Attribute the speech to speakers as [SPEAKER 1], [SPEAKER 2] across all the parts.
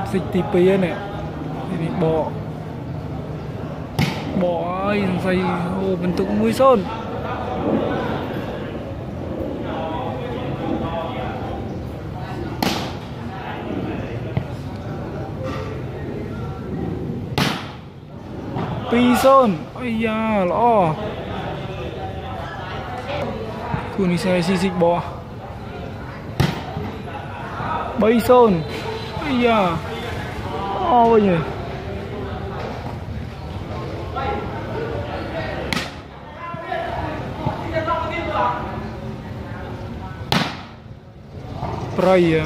[SPEAKER 1] dịch tí pí này thì bỏ dây hồ bình tụng mũi sơn pi sơn ây da lõ khu này xe xì xịt bỏ bay sơn ây da bây giờ Praya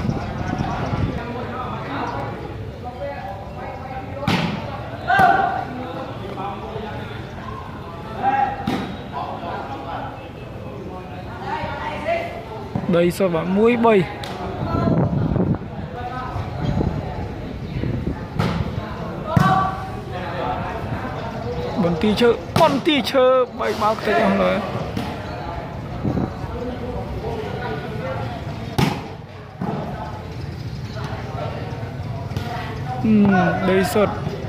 [SPEAKER 1] đây sao bạn muối bay con tí chơ bay bao tay không rồi đây sật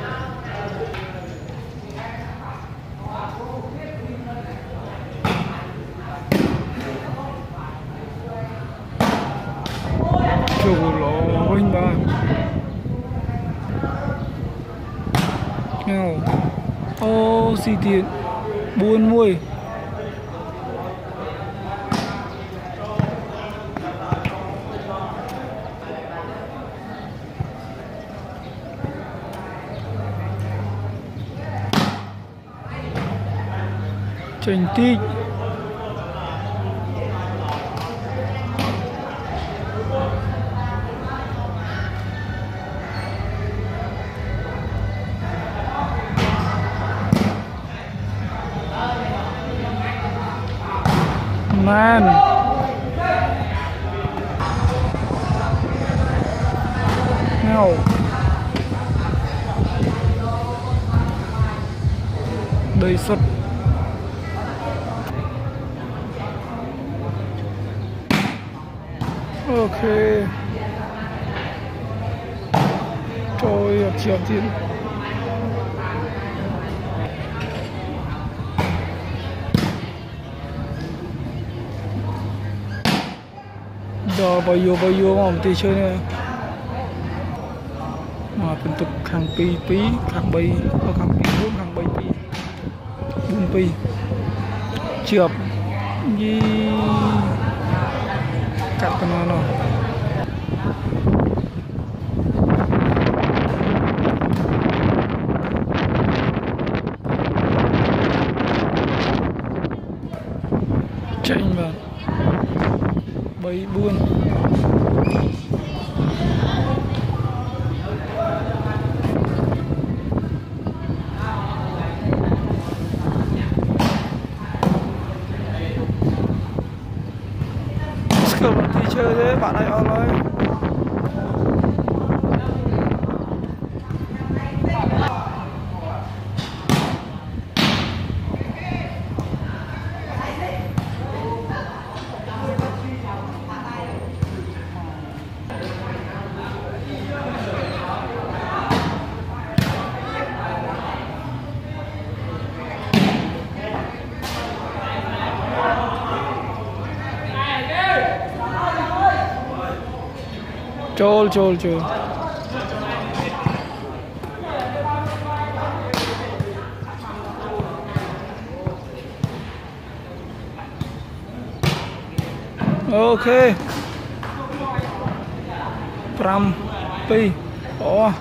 [SPEAKER 1] trời lỗ anh ba nghèo ô xì tiền buôn muôi tranh tích man no đây sật ok trời chiều tiền đó bao nhiêu mà mình đi chơi nè mà bên tục hàng pi hàng bay hoặc hàng pi bốn hàng bay pi bốn pi chượp gì cắt cái nó chạy vào bay buôn đi chơi thế bạn này ở đây chol ok 5 pi bỏ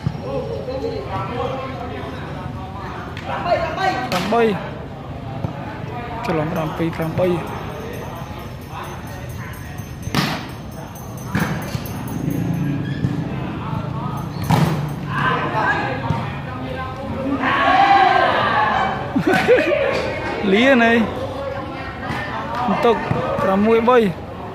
[SPEAKER 1] 8 cho lòng 5 pi 8 pi lý này untuk 6 bay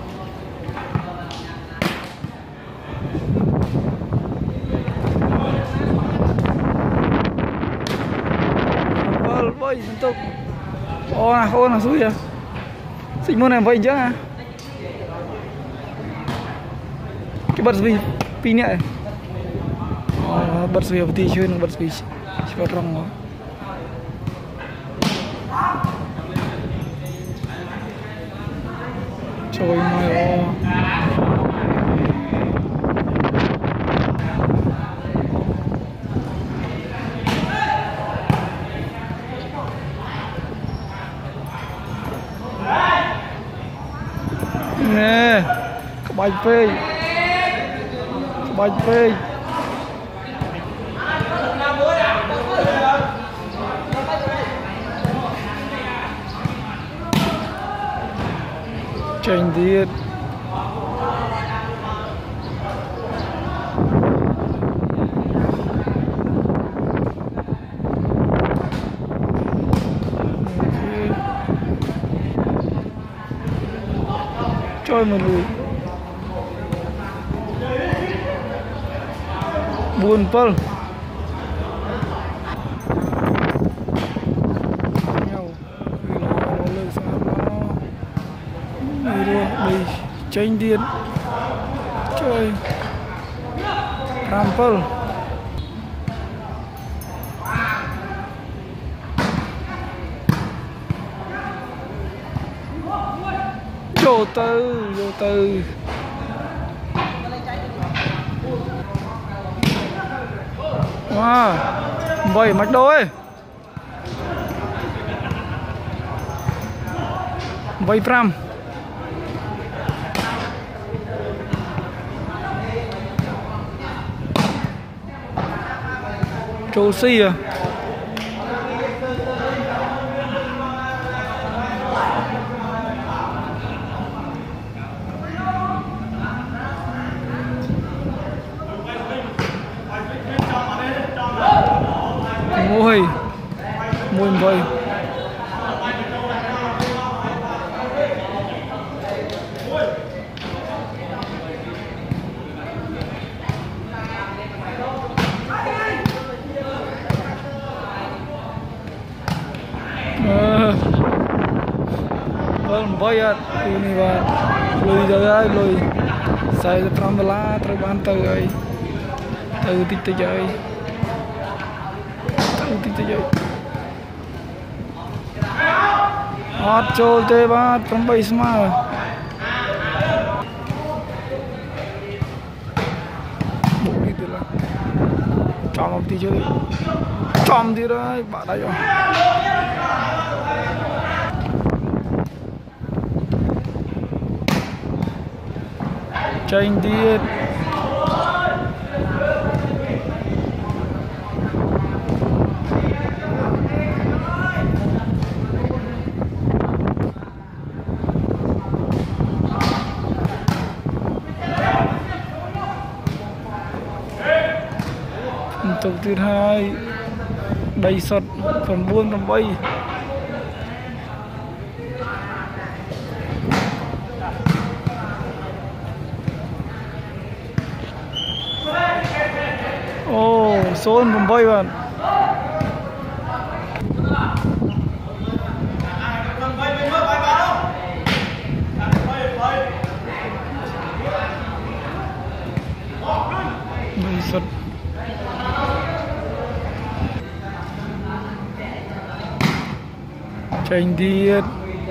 [SPEAKER 1] bay untuk oh suy à xịn môn này vậy chứ à cái bật gì pin nhẹ bật về tí chơi bật về bật rong đó trời mày nè bạch phê tranh thiệt chơi một lùi buồn pal tranh điện chơi rampel vô tư wow vậy mạch đôi vậy pram châu si à môi vậy vậy ini bạn lùi ra lùi sai from láត្រូវបានទៅអីទៅតិចតិចអីតិចតិចអីអត់ចូលទេបាទ8ស្មើបុកនេះទៅឡាចំមកទីជួយចំទៀតហើយបាក់ដៃអស់ចេញទៀតtục thứ hai đầy sọt phần buông tầm bay ô xôn tầm bay bạn đầy sọt tranh thiệt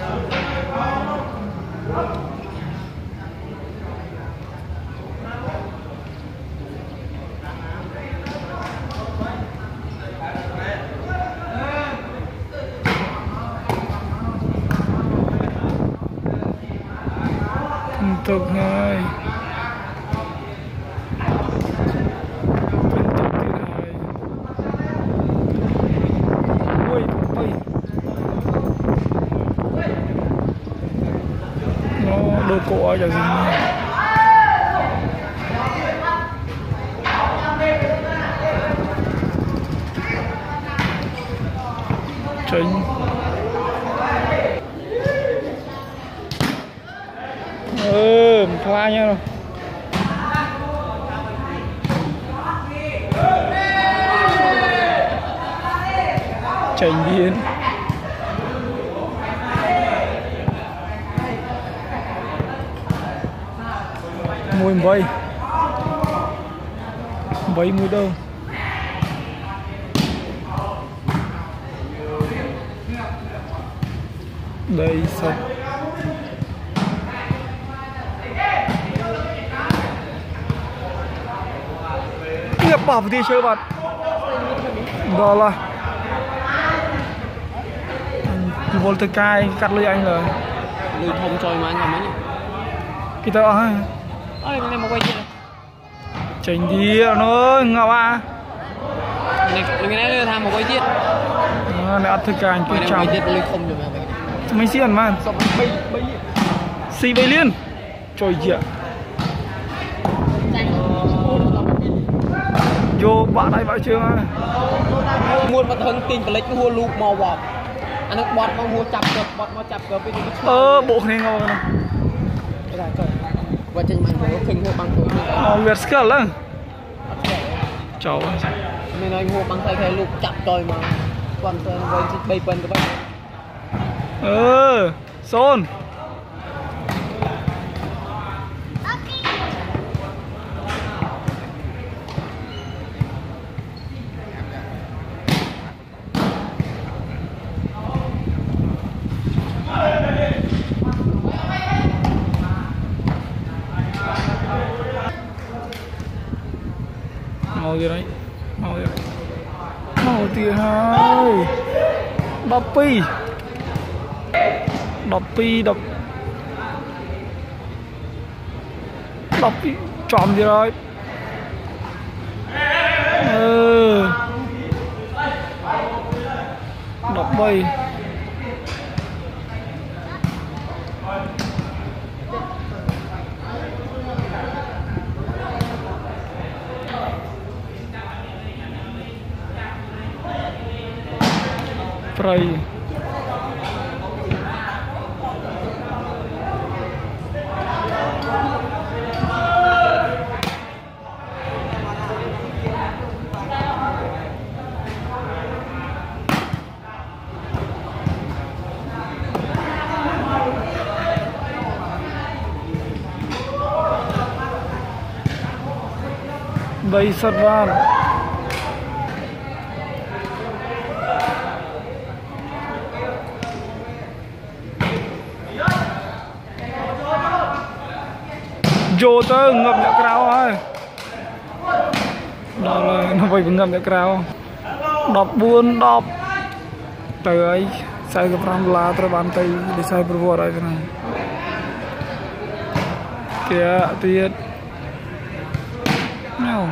[SPEAKER 1] tục hai đôi cổ ở giờ gì chính pha nha tranh điên mùi vây vây mùi đâu đây sập tiếp bỏ thì chơi bạn đó là Volta cai cắt lưỡi anh rồi
[SPEAKER 2] lùi thông trôi mà anh làm mấy nhỉ
[SPEAKER 1] kita ơi
[SPEAKER 2] ơi này một quay chuyện
[SPEAKER 1] chỉnh đi nó ngào à
[SPEAKER 2] này đưa tham một quay chuyện
[SPEAKER 1] này ăn thức cai cứ chào
[SPEAKER 2] lùi không được
[SPEAKER 1] mấy xiên mà xì bay liên trời ạ vô bạn đây bảo chưa
[SPEAKER 2] muôn mà thân tin và lấy cái hua lục màu vọt anh nó bọt mong hua chập cờ bọt màu chập cờ
[SPEAKER 1] bộ này ngon này
[SPEAKER 2] và trên màn hua khinh hua bằng tuổi
[SPEAKER 1] Việt Skull á cháu
[SPEAKER 2] nên anh hua bằng thay lục chập trời mà còn với bay phân các bạn
[SPEAKER 1] Son mau gì đấy mau tiền hai đập pi chọn gì rồi đập bay Pray. Đây sắt van vô tới ngập nhẹ cao thôi đó là nó phải ngập nhẹ cao đọc buôn đọc từ ấy sai cái pram lá từ bàn tay để sai pro rồi cái này kìa tiệt nhau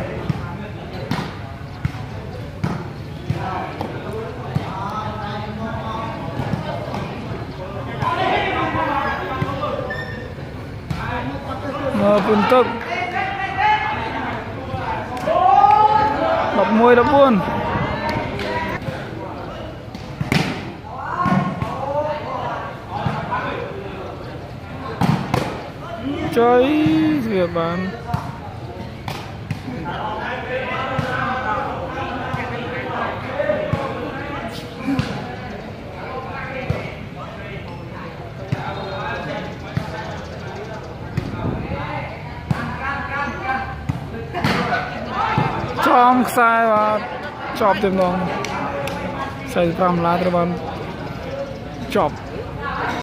[SPEAKER 1] untuk đập môi đập buôn chơi việc bạn chom sai và chọc tìm đồng sai pram lá từ bàn chọc